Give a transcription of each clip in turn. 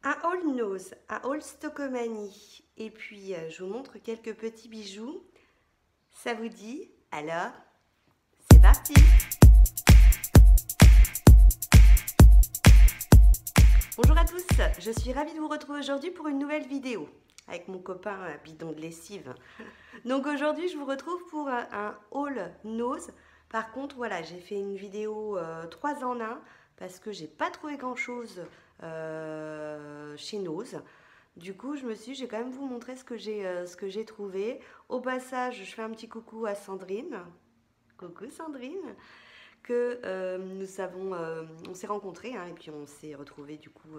Un haul nose, un haul Stockomanie. Et puis, je vous montre quelques petits bijoux. Ça vous dit? Alors, c'est parti! Bonjour à tous, je suis ravie de vous retrouver aujourd'hui pour une nouvelle vidéo avec mon copain bidon de lessive. Donc aujourd'hui, je vous retrouve pour un haul nose. Par contre, voilà, j'ai fait une vidéo 3 en 1 parce que j'ai pas trouvé grand chose chez Nose. Du coup, je me suis dit, je vais quand même vous montrer ce que j'ai trouvé. Au passage, je fais un petit coucou à Sandrine. Coucou Sandrine, que on s'est rencontrés hein, et puis on s'est retrouvés du coup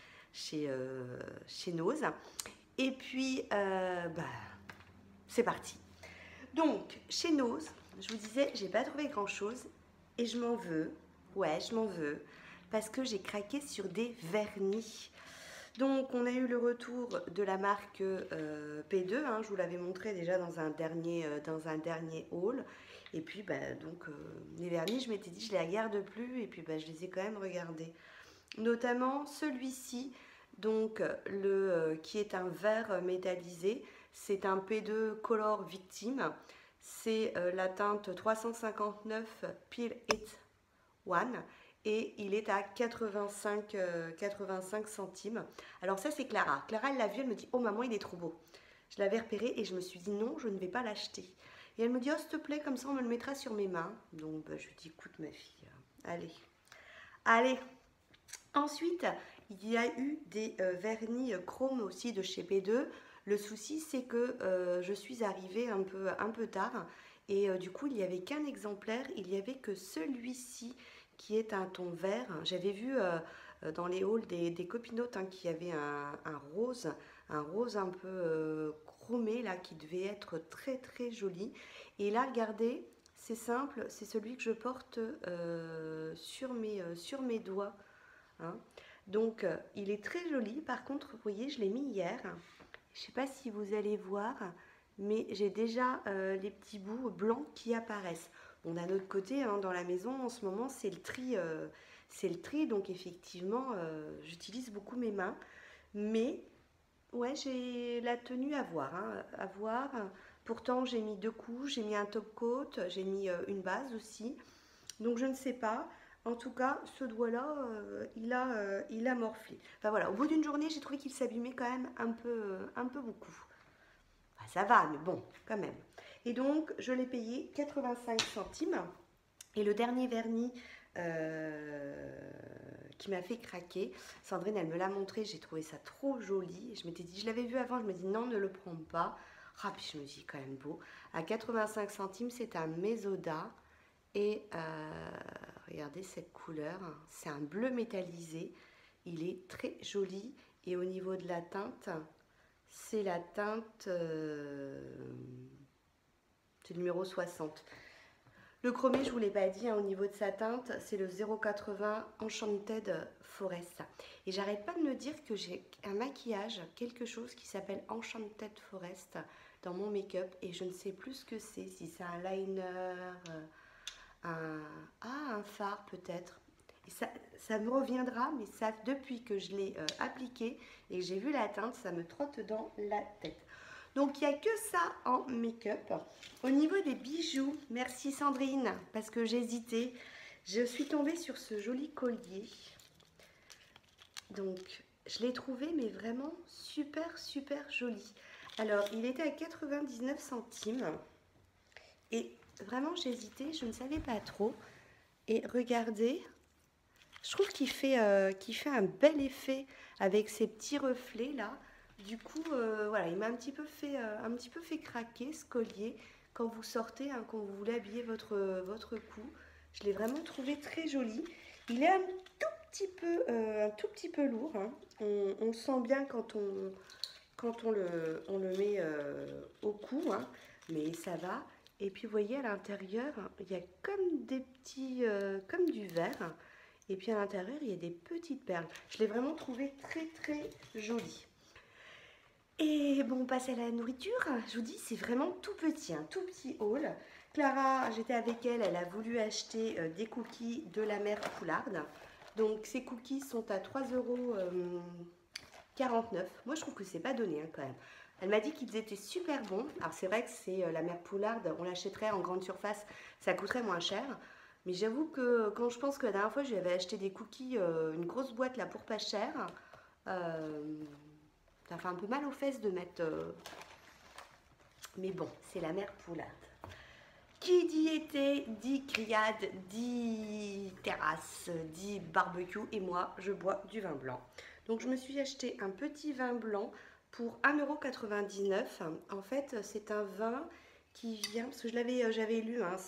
chez Nose. Et puis, c'est parti. Donc, chez Nose, je vous disais, j'ai pas trouvé grand chose et je m'en veux. Ouais, je m'en veux parce que j'ai craqué sur des vernis. Donc, on a eu le retour de la marque P2. Hein, je vous l'avais montré déjà dans un dernier haul. Et puis, les vernis, je m'étais dit, je les regarde plus. Et puis, je les ai quand même regardés. Notamment celui-ci, donc qui est un verre métallisé. C'est un P2 Color Victime. C'est la teinte 359 Peel It One et il est à 85 centimes. Alors ça c'est Clara. Clara elle l'a vu, elle me dit oh maman il est trop beau. Je l'avais repéré et je me suis dit non je ne vais pas l'acheter. Et elle me dit oh s'il te plaît comme ça on me le mettra sur mes mains. Donc je lui dis écoute ma fille, allez. Ensuite il y a eu des vernis chrome aussi de chez P2. Le souci c'est que je suis arrivée un peu tard et du coup il n'y avait qu'un exemplaire, il n'y avait que celui-ci qui est un ton vert. J'avais vu dans les hauls des copinotes hein, qui avaient un rose un peu chromé là qui devait être très très joli. Et là regardez, c'est simple, c'est celui que je porte sur mes doigts. Hein. Donc il est très joli. Par contre, vous voyez, je l'ai mis hier. Je ne sais pas si vous allez voir, mais j'ai déjà les petits bouts blancs qui apparaissent. Bon, d'un autre côté, hein, dans la maison, en ce moment, c'est le tri. Donc effectivement, j'utilise beaucoup mes mains. Mais ouais, j'ai la tenue à voir. Hein, à voir. Pourtant, j'ai mis 2 couches, j'ai mis un top coat, j'ai mis une base aussi. Donc je ne sais pas. En tout cas, ce doigt-là, il a morflé. Enfin voilà, au bout d'une journée, j'ai trouvé qu'il s'abîmait quand même un peu beaucoup. Enfin, ça va, mais bon, quand même. Et donc, je l'ai payé 85 centimes. Et le dernier vernis qui m'a fait craquer, Sandrine, elle me l'a montré, j'ai trouvé ça trop joli. Je m'étais dit, je l'avais vu avant, je me dis non, ne le prends pas. Ah, puis je me dis quand même beau. À 85 centimes, c'est un Mesoda. Et regardez cette couleur, c'est un bleu métallisé, il est très joli. Et au niveau de la teinte, c'est la teinte, c'est le numéro 60. Le chromé, je ne vous l'ai pas dit, hein, au niveau de sa teinte, c'est le 080 Enchanted Forest. Et j'arrête pas de me dire que j'ai un maquillage, quelque chose qui s'appelle Enchanted Forest dans mon make-up. Et je ne sais plus ce que c'est, si c'est un liner, un phare peut-être. Et ça me reviendra, mais ça, depuis que je l'ai appliqué et que j'ai vu la teinte, ça me trotte dans la tête. Donc il n'y a que ça en make-up. Au niveau des bijoux, merci Sandrine, parce que j'hésitais. Je suis tombée sur ce joli collier. Donc je l'ai trouvé, mais vraiment super joli. Alors il était à 99 centimes. Et vraiment j'hésitais, je ne savais pas trop. Et regardez, je trouve qu'il fait un bel effet avec ces petits reflets là. Du coup, voilà, il m'a un petit peu fait craquer ce collier quand vous sortez, hein, quand vous voulez habiller votre cou. Je l'ai vraiment trouvé très joli. Il est un tout petit peu lourd. Hein. On le sent bien quand on le met au cou, hein, mais ça va. Et puis vous voyez à l'intérieur, il y a comme des petits, comme du verre. Et puis à l'intérieur, il y a des petites perles. Je l'ai vraiment trouvé très joli. Et bon, on passe à la nourriture. Je vous dis, c'est vraiment tout petit, un tout petit haul. Clara, j'étais avec elle, elle a voulu acheter des cookies de la mère Poularde. Donc ces cookies sont à 3 euros 49. Moi, je trouve que c'est pas donné hein, quand même. Elle m'a dit qu'ils étaient super bons. Alors, c'est vrai que c'est la mère Poularde. On l'achèterait en grande surface. Ça coûterait moins cher. Mais j'avoue que quand je pense que la dernière fois, je lui avais acheté des cookies, une grosse boîte là pour pas cher. Ça fait un peu mal aux fesses de mettre... Mais bon, c'est la mère Poularde. Qui dit été, dit grillade, dit terrasse, dit barbecue. Et moi, je bois du vin blanc. Donc, je me suis acheté un petit vin blanc pour 1,99 €. En fait, c'est un vin qui vient, parce que j'avais lu, hein,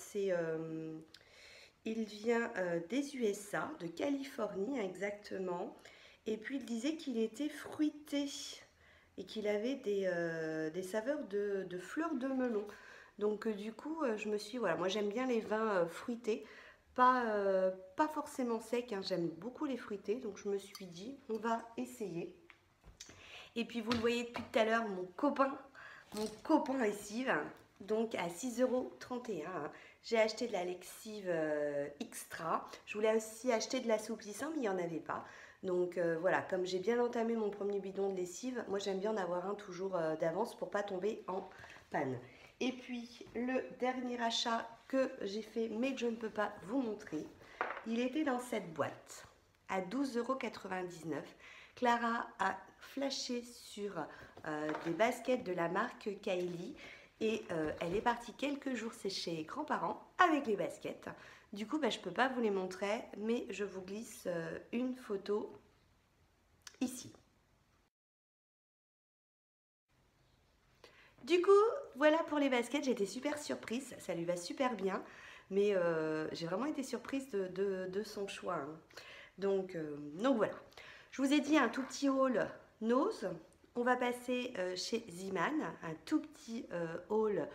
il vient des USA, de Californie exactement. Et puis, il disait qu'il était fruité et qu'il avait des saveurs de fleurs de melon. Donc du coup, je me suis, voilà, moi j'aime bien les vins fruités, pas forcément secs, hein, j'aime beaucoup les fruités, donc je me suis dit, on va essayer. Et puis vous le voyez depuis tout à l'heure, mon copain lessive, donc à 6,31 €, hein. J'ai acheté de la lessive extra, je voulais aussi acheter de l'assouplissant, mais il n'y en avait pas. Donc voilà, comme j'ai bien entamé mon premier bidon de lessive, moi j'aime bien en avoir un toujours d'avance pour pas tomber en panne. Et puis le dernier achat que j'ai fait mais que je ne peux pas vous montrer, il était dans cette boîte à 12,99 €. Clara a flashé sur des baskets de la marque Kylie et elle est partie quelques jours chez ses grands-parents avec les baskets. Du coup, je ne peux pas vous les montrer, mais je vous glisse une photo ici. Du coup, voilà pour les baskets, j'ai été super surprise, ça lui va super bien, mais j'ai vraiment été surprise de son choix, hein. Donc voilà, je vous ai dit un tout petit haul Nose, on va passer chez Zeeman, un tout petit haul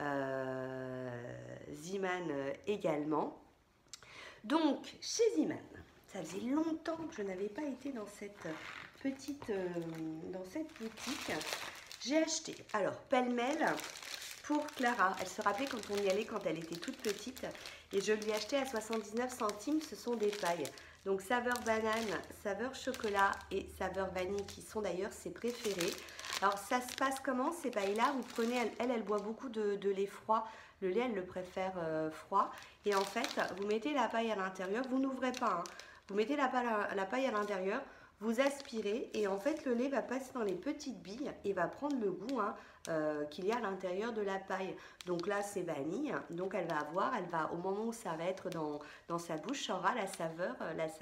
Zeeman également. Donc, chez Zeeman, ça faisait longtemps que je n'avais pas été dans cette petite boutique. J'ai acheté, alors, pêle-mêle pour Clara. Elle se rappelait quand on y allait quand elle était toute petite. Et je lui ai acheté à 79 centimes, ce sont des pailles. Donc, saveur banane, saveur chocolat et saveur vanille, qui sont d'ailleurs ses préférées. Alors, ça se passe comment ces pailles-là? Vous prenez, elle boit beaucoup de lait froid. Le lait, elle le préfère froid. Et en fait, vous mettez la paille à l'intérieur. Vous n'ouvrez pas, hein. Vous mettez la paille à l'intérieur. Vous aspirez et en fait le lait va passer dans les petites billes et va prendre le goût hein, qu'il y a à l'intérieur de la paille. Donc là c'est vanille, donc elle va au moment où ça va être dans sa bouche, ça aura la saveur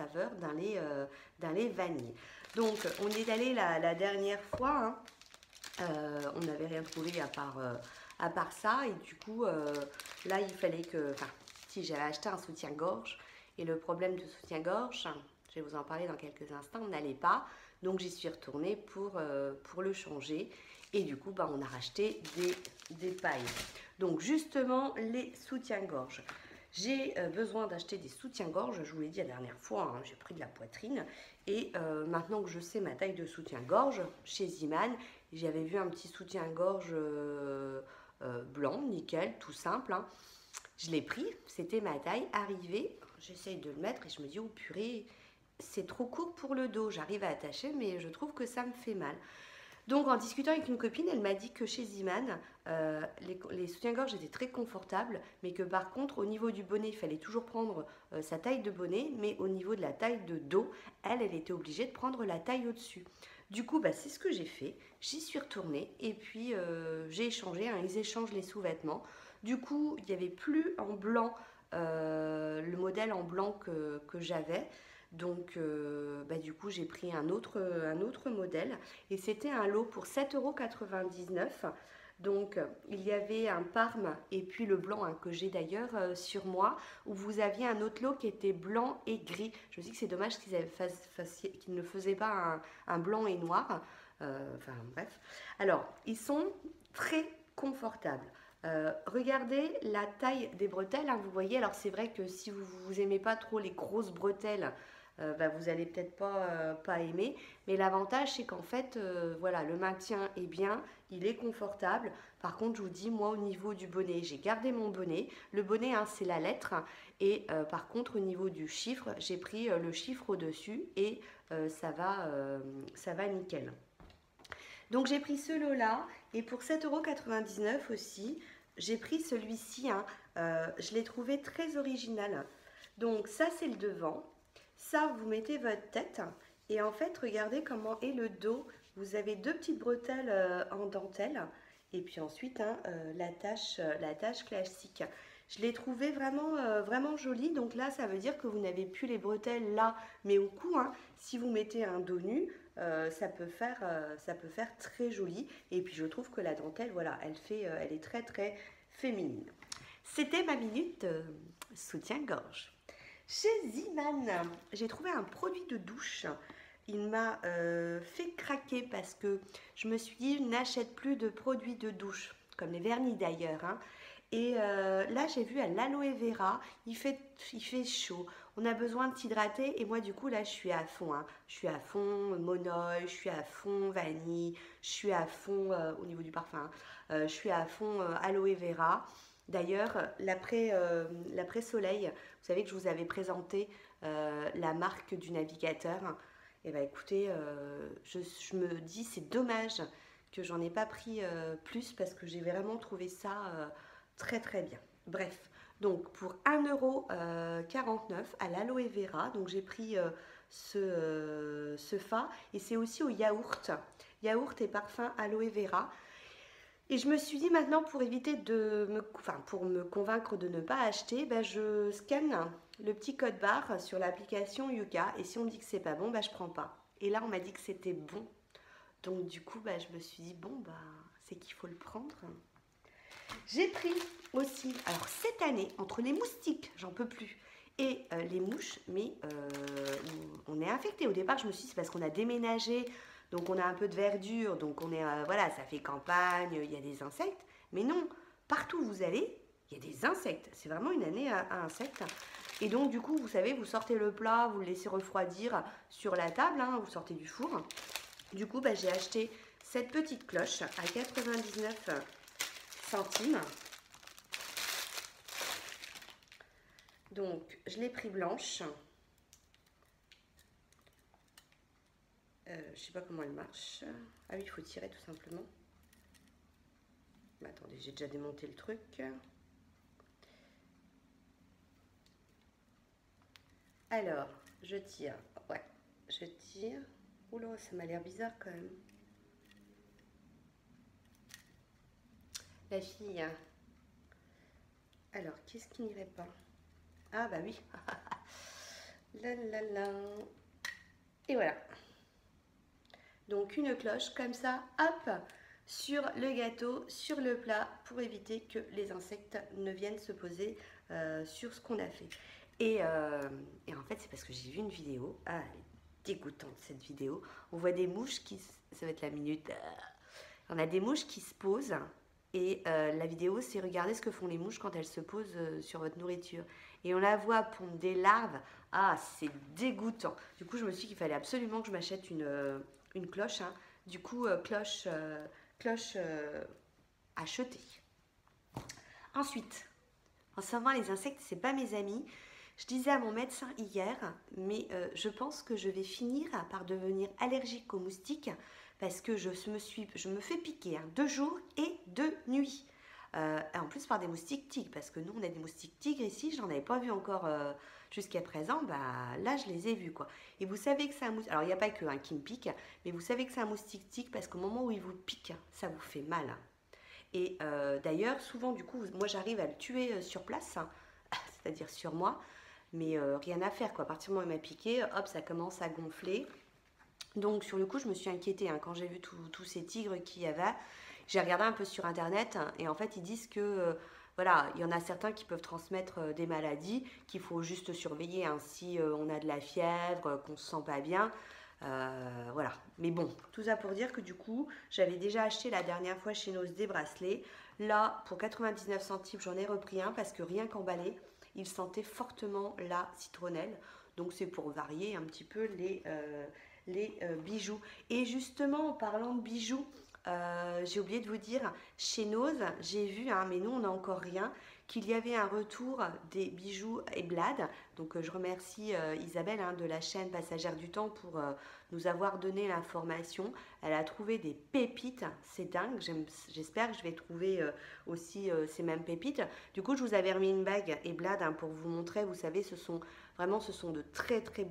d'un lait vanille. Donc on est allé la dernière fois, hein, on n'avait rien trouvé à part ça et du coup là il fallait que, enfin si j'avais acheté un soutien-gorge et le problème du soutien-gorge, je vais vous en parler dans quelques instants, on n'allait pas. Donc j'y suis retournée pour le changer. Et du coup, on a racheté des pailles. Donc justement, les soutiens-gorge. J'ai besoin d'acheter des soutiens-gorge. Je vous l'ai dit la dernière fois, hein, j'ai pris de la poitrine. Et maintenant que je sais ma taille de soutien-gorge, chez Zeeman, j'avais vu un petit soutien-gorge blanc, nickel, tout simple, hein. Je l'ai pris, c'était ma taille. Arrivé, j'essaye de le mettre et je me dis, oh purée, c'est trop court pour le dos, j'arrive à attacher mais je trouve que ça me fait mal. Donc en discutant avec une copine, elle m'a dit que chez Zeeman, les soutiens-gorge étaient très confortables, mais que par contre au niveau du bonnet, il fallait toujours prendre sa taille de bonnet, mais au niveau de la taille de dos, elle était obligée de prendre la taille au-dessus. Du coup, c'est ce que j'ai fait, j'y suis retournée et puis j'ai échangé, hein, ils échangent les sous-vêtements. Du coup, il n'y avait plus en blanc, le modèle en blanc que j'avais. Donc du coup j'ai pris un autre modèle et c'était un lot pour 7,99 €. Donc il y avait un parme et puis le blanc hein, que j'ai d'ailleurs sur moi, où vous aviez un autre lot qui était blanc et gris. Je me dis que c'est dommage qu'ils ne faisaient pas un blanc et noir. Enfin bref. Alors ils sont très confortables. Regardez la taille des bretelles, hein, vous voyez, alors c'est vrai que si vous aimez pas trop les grosses bretelles, vous allez peut-être pas aimer, mais l'avantage c'est qu'en fait voilà, le maintien est bien, il est confortable. Par contre je vous dis, moi au niveau du bonnet, j'ai gardé mon bonnet, le bonnet hein, c'est la lettre, et par contre au niveau du chiffre, j'ai pris le chiffre au dessus et ça va nickel. Donc j'ai pris ce lot-là et pour 7,99 € aussi, j'ai pris celui-ci. Hein, je l'ai trouvé très original. Donc ça c'est le devant. Ça vous mettez votre tête et en fait regardez comment est le dos. Vous avez deux petites bretelles en dentelle et puis ensuite hein, la tâche classique. Je l'ai trouvé vraiment, vraiment joli. Donc là ça veut dire que vous n'avez plus les bretelles là mais au cou. Hein. Si vous mettez un dos nu, ça peut faire très joli. Et puis je trouve que la dentelle, voilà, elle est très très féminine. C'était ma minute soutien-gorge. Chez Ziman, j'ai trouvé un produit de douche. Il m'a fait craquer parce que je me suis dit, je n'achète plus de produits de douche, comme les vernis d'ailleurs. Hein. Et là, j'ai vu à l'aloe vera, il fait chaud. On a besoin de s'hydrater et moi, du coup, là, je suis à fond. Hein. Je suis à fond monoï, je suis à fond vanille, je suis à fond au niveau du parfum. Je suis à fond aloe vera. D'ailleurs, l'après-soleil, vous savez que je vous avais présenté la marque du navigateur. Et bien, écoutez, je me dis, c'est dommage que j'en ai pas pris plus parce que j'ai vraiment trouvé ça très très bien. Bref, donc pour 1,49 € à l'aloe vera, donc j'ai pris ce fa et c'est aussi au yaourt et parfum aloe vera. Et je me suis dit maintenant pour éviter pour me convaincre de ne pas acheter, ben je scanne le petit code barre sur l'application Yuka et si on me dit que c'est pas bon, ben je prends pas. Et là on m'a dit que c'était bon. Donc du coup ben, je me suis dit bon bah c'est qu'il faut le prendre. J'ai pris aussi, alors cette année, entre les moustiques, j'en peux plus, et les mouches, mais on est infecté. Au départ, je me suis dit, c'est parce qu'on a déménagé, donc on a un peu de verdure, donc on est, voilà, ça fait campagne, il y a des insectes. Mais non, partout où vous allez, il y a des insectes. C'est vraiment une année à insectes. Et donc, du coup, vous savez, vous sortez le plat, vous le laissez refroidir sur la table, hein, vous sortez du four. Du coup, bah, j'ai acheté cette petite cloche à 99 centimes. Donc, je l'ai pris blanche. Je sais pas comment elle marche. Ah oui, il faut tirer tout simplement. Mais attendez, j'ai déjà démonté le truc. Alors, je tire. Ouais, je tire. Oula, ça m'a l'air bizarre quand même. La fille. Alors, qu'est-ce qui n'irait pas? Ah bah oui. La la la. Et voilà. Donc une cloche comme ça, hop, sur le gâteau, sur le plat, pour éviter que les insectes ne viennent se poser sur ce qu'on a fait. Et en fait, c'est parce que j'ai vu une vidéo. Ah, elle est dégoûtante cette vidéo. On voit des mouches qui... Ça va être la minute. On a des mouches qui se posent. Et la vidéo, c'est regarder ce que font les mouches quand elles se posent sur votre nourriture. Et on la voit pondre des larves. Ah, c'est dégoûtant. Du coup, je me suis dit qu'il fallait absolument que je m'achète une cloche. Hein. Du coup, cloche achetée. Ensuite, en ce moment, les insectes, c'est pas mes amis. Je disais à mon médecin hier, mais je pense que je vais finir par devenir allergique aux moustiques parce que je me fais piquer 2 jours et 2 nuits. En plus par des moustiques tigres, parce que nous on a des moustiques tigres ici, j'en avais pas vu encore jusqu'à présent, bah là je les ai vus quoi. Et vous savez que c'est un moustique, alors il n'y a pas que un qui me pique, mais vous savez que c'est un moustique tigre parce qu'au moment où il vous pique, ça vous fait mal. Et d'ailleurs souvent du coup, moi j'arrive à le tuer sur place, hein, c'est-à-dire sur moi, mais rien à faire quoi. À partir du moment où il m'a piqué, hop ça commence à gonfler. Donc sur le coup je me suis inquiétée hein, quand j'ai vu tous ces tigres qu'il y avait. J'ai regardé un peu sur internet et en fait ils disent que voilà, il y en a certains qui peuvent transmettre des maladies, qu'il faut juste surveiller hein, si on a de la fièvre, qu'on se sent pas bien. Voilà, mais bon, tout ça pour dire que du coup j'avais déjà acheté la dernière fois chez Noz des bracelets. Là pour 99 centimes j'en ai repris un parce que rien qu'emballé, il sentait fortement la citronnelle. Donc c'est pour varier un petit peu les bijoux. Et justement en parlant de bijoux, j'ai oublié de vous dire, chez Noz, j'ai vu, hein, mais nous on n'a encore rien, qu'il y avait un retour des bijoux Eblad. Donc je remercie Isabelle de la chaîne Passagère du Temps pour nous avoir donné l'information. Elle a trouvé des pépites, c'est dingue. J'espère que je vais trouver aussi ces mêmes pépites. Du coup, je vous avais remis une bague Eblad pour vous montrer. Vous savez, ce sont de très très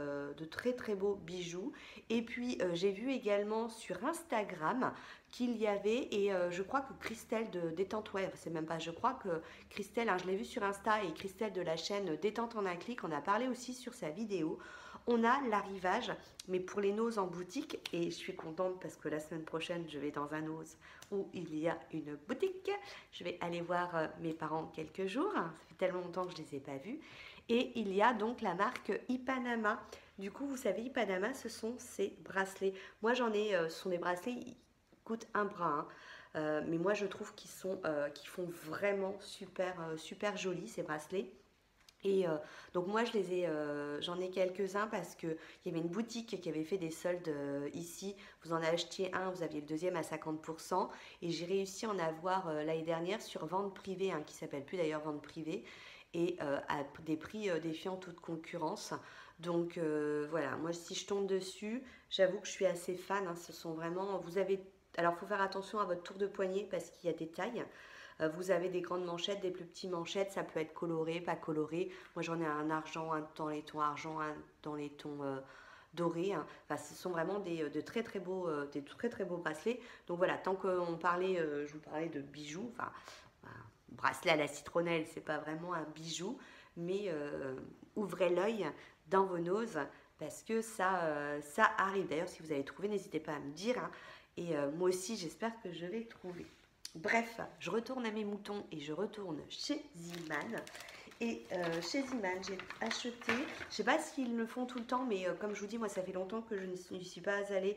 beaux bijoux. Et puis j'ai vu également sur Instagram qu'il y avait, et je crois que Christelle de Détente Web, c'est même pas je crois que Christelle, je l'ai vu sur Insta, et Christelle de la chaîne Détente en un clic, on a parlé aussi sur sa vidéo. On a l'arrivage, mais pour les noses en boutique, et je suis contente parce que la semaine prochaine, je vais dans un nose où il y a une boutique. Je vais aller voir mes parents quelques jours, ça fait tellement longtemps que je ne les ai pas vus. Et il y a donc la marque Ipanama. Du coup, vous savez, Ipanama, ce sont ces bracelets. Moi, j'en ai, ce sont des bracelets, ils coûtent un bras, mais moi, je trouve qu'ils font vraiment super jolis, ces bracelets. Et donc moi j'en ai quelques-uns parce qu'il y avait une boutique qui avait fait des soldes ici. Vous en achetiez un, vous aviez le deuxième à 50%. Et j'ai réussi à en avoir l'année dernière sur vente privée, qui s'appelle plus d'ailleurs vente privée, et à des prix défiant toute concurrence. Donc voilà, moi si je tombe dessus, j'avoue que je suis assez fan. Ce sont vraiment, alors il faut faire attention à votre tour de poignet parce qu'il y a des tailles. Vous avez des grandes manchettes, des plus petites manchettes, ça peut être coloré, pas coloré. Moi j'en ai un argent, un dans les tons argent, un dans les tons dorés. Enfin, ce sont vraiment des très très beaux bracelets. Donc voilà, tant qu'on parlait, je vous parlais de bijoux, enfin bracelet à la citronnelle, c'est pas vraiment un bijou, mais ouvrez l'œil dans vos noses parce que ça arrive. D'ailleurs, si vous avez trouvé, n'hésitez pas à me dire. Et moi aussi, j'espère que je vais trouver. Bref, je retourne à mes moutons et je retourne chez Ziman. Et chez Ziman, j'ai acheté, je ne sais pas s'ils le font tout le temps, mais comme je vous dis, moi ça fait longtemps que je n'y suis pas allée.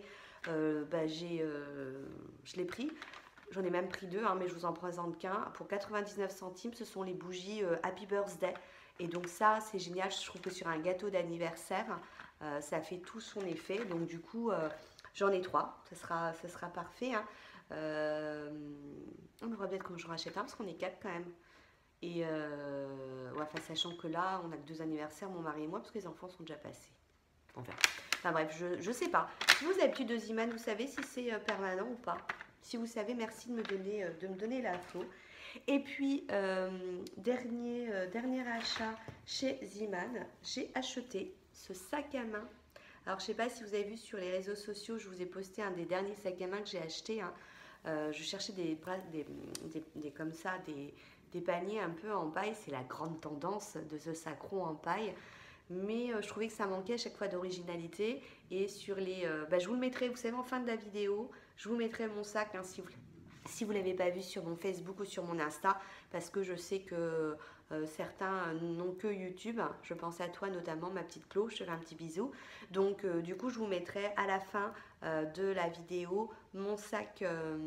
Je l'ai pris. J'en ai même pris deux, mais je vous en présente qu'un. Pour 99 centimes, ce sont les bougies Happy Birthday. Et donc ça, c'est génial. Je trouve que sur un gâteau d'anniversaire, ça fait tout son effet. Donc du coup, j'en ai trois. Ça sera parfait. On devrait peut-être quand j'en rachète un parce qu'on est quatre quand même. Et sachant que là, on a que 2 anniversaires, mon mari et moi, parce que les enfants sont déjà passés. Enfin bref, je sais pas. Si vous avez plus de Ziman, vous savez si c'est permanent ou pas. Si vous savez, merci de me donner l'info. Et puis, dernier achat chez Ziman, j'ai acheté ce sac à main. Alors, je sais pas si vous avez vu sur les réseaux sociaux, je vous ai posté un des derniers sacs à main que j'ai acheté. Je cherchais comme ça, des paniers un peu en paille. C'est la grande tendance de ce sacro en paille. Mais je trouvais que ça manquait à chaque fois d'originalité. Et sur je vous le mettrai, vous savez, en fin de la vidéo, je vous mettrai mon sac si vous ne l'avez pas vu sur mon Facebook ou sur mon Insta, parce que je sais que certains n'ont que YouTube. Je pense à toi notamment, ma petite Chloé, je te fais un petit bisou. Donc du coup, je vous mettrai à la fin de la vidéo mon sac,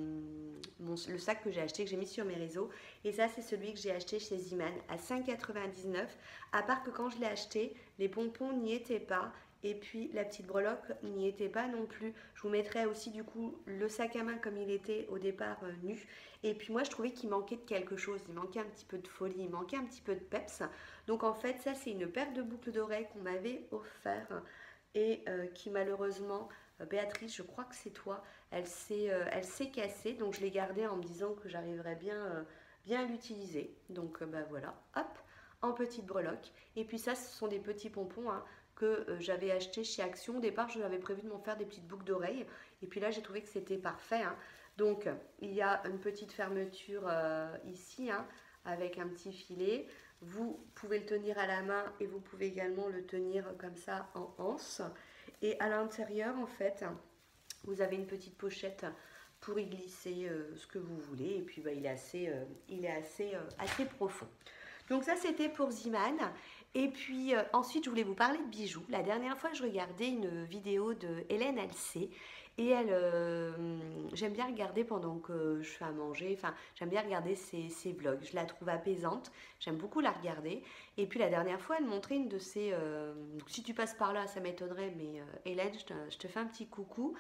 le sac que j'ai acheté, que j'ai mis sur mes réseaux. Et ça, c'est celui que j'ai acheté chez Ziman à 5,99 €. À part que quand je l'ai acheté, les pompons n'y étaient pas. Et puis la petite breloque n'y était pas non plus. Je vous mettrai aussi du coup le sac à main comme il était au départ nu. Et puis moi je trouvais qu'il manquait de quelque chose. Il manquait un petit peu de folie, il manquait un petit peu de peps. Donc en fait ça c'est une paire de boucles d'oreilles qu'on m'avait offert. Et qui malheureusement, Béatrice, je crois que c'est toi, elle s'est cassée. Donc je l'ai gardée en me disant que j'arriverais bien à l'utiliser. Donc voilà, hop, en petite breloque. Et puis ça ce sont des petits pompons que j'avais acheté chez Action. Au départ, je avais prévu de m'en faire des petites boucles d'oreilles. Et puis là, j'ai trouvé que c'était parfait. Donc, il y a une petite fermeture ici, avec un petit filet. Vous pouvez le tenir à la main et vous pouvez également le tenir comme ça en anse. Et à l'intérieur, en fait, vous avez une petite pochette pour y glisser ce que vous voulez. Et puis, il est assez profond. Donc ça, c'était pour Ziman. Et puis ensuite, je voulais vous parler de bijoux. La dernière fois, je regardais une vidéo de Hélène Alcé. Et j'aime bien regarder pendant que je fais à manger. Enfin, j'aime bien regarder ses vlogs. Je la trouve apaisante. J'aime beaucoup la regarder. Et puis la dernière fois, elle montrait une de ses... donc si tu passes par là, ça m'étonnerait. Mais Hélène, je te fais un petit coucou.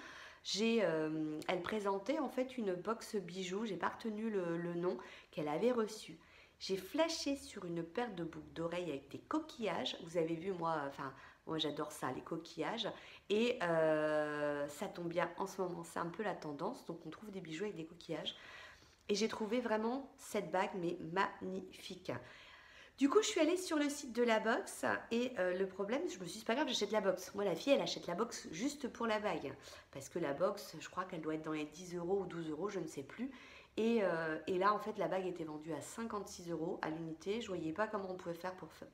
Elle présentait en fait une box bijoux. J'ai pas retenu le nom qu'elle avait reçu. J'ai flashé sur une paire de boucles d'oreilles avec des coquillages. Vous avez vu, moi j'adore ça, les coquillages. Et ça tombe bien en ce moment, c'est un peu la tendance. Donc on trouve des bijoux avec des coquillages. Et j'ai trouvé vraiment cette bague, mais magnifique. Du coup, je suis allée sur le site de la box et le problème, je me suis dit, c'est pas grave, j'achète la box. Moi, la fille, elle achète la box juste pour la bague. Parce que la box, je crois qu'elle doit être dans les 10 euros ou 12 euros, je ne sais plus. Et là, en fait, la bague était vendue à 56 euros à l'unité. Je ne voyais pas comment on pouvait faire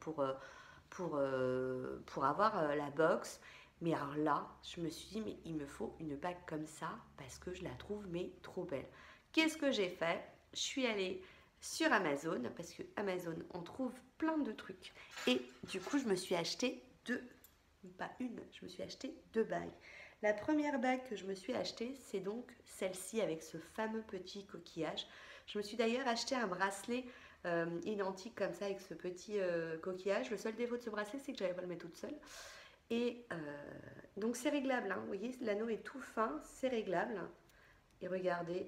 pour avoir la box. Mais alors là, je me suis dit, mais il me faut une bague comme ça parce que je la trouve mais trop belle. Qu'est-ce que j'ai fait? Je suis allée sur Amazon parce que Amazon, on trouve plein de trucs. Et du coup, je me suis acheté pas une, je me suis acheté 2 bagues. La première bague que je me suis achetée, c'est donc celle-ci avec ce fameux petit coquillage. Je me suis d'ailleurs acheté un bracelet identique comme ça avec ce petit coquillage. Le seul défaut de ce bracelet, c'est que j'avais pas le mettre toute seule. Et donc c'est réglable, hein. Vous voyez, l'anneau est tout fin, c'est réglable. Et regardez,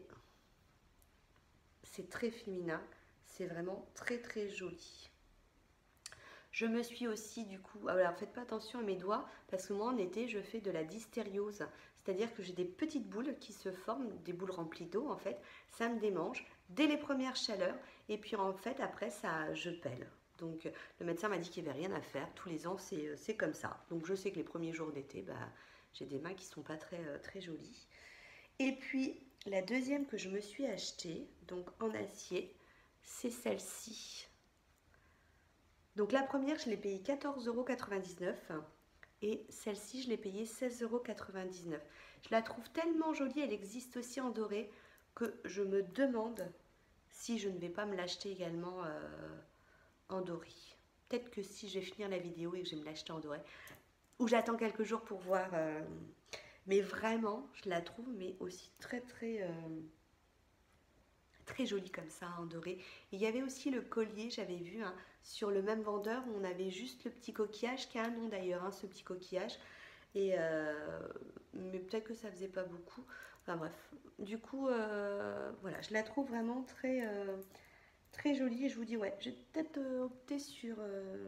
c'est très féminin, c'est vraiment très très joli. Je me suis aussi du coup, alors faites pas attention à mes doigts parce que moi en été je fais de la dystériose, c'est-à-dire que j'ai des petites boules qui se forment, des boules remplies d'eau en fait, ça me démange dès les premières chaleurs et puis en fait après ça je pèle. Donc le médecin m'a dit qu'il n'y avait rien à faire, tous les ans c'est comme ça. Donc je sais que les premiers jours d'été, j'ai des mains qui sont pas très jolies. Et puis la deuxième que je me suis achetée, donc en acier, c'est celle-ci. Donc la première, je l'ai payée 14,99 € et celle-ci, je l'ai payée 16,99 €. Je la trouve tellement jolie, elle existe aussi en doré, que je me demande si je ne vais pas me l'acheter également en doré. Peut-être que si je vais finir la vidéo et que je vais me l'acheter en doré, ou j'attends quelques jours pour voir. Mais vraiment, je la trouve mais aussi très jolie comme ça en doré. Et il y avait aussi le collier, j'avais vu sur le même vendeur où on avait juste le petit coquillage qui a un nom d'ailleurs, ce petit coquillage. Et mais peut-être que ça faisait pas beaucoup. Enfin bref, du coup voilà, je la trouve vraiment très jolie et je vous dis ouais, j'ai peut-être opté sur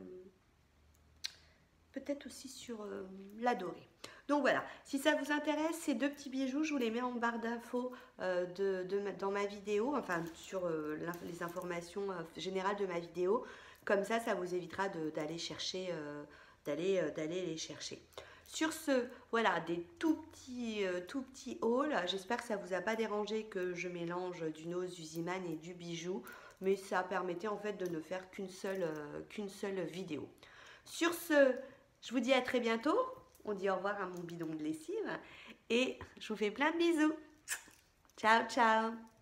peut-être aussi sur la dorée. Donc voilà, si ça vous intéresse, ces 2 petits bijoux, je vous les mets en barre d'infos dans ma vidéo, enfin sur les informations générales de ma vidéo. Comme ça vous évitera d'aller chercher, d'aller les chercher. Sur ce, voilà, des tout petits hauls. J'espère que ça ne vous a pas dérangé que je mélange du Nose, du Ziman et du bijou. Mais ça permettait en fait de ne faire qu'une seule vidéo. Sur ce, je vous dis à très bientôt. On dit au revoir à mon bidon de lessive. Et je vous fais plein de bisous. Ciao, ciao.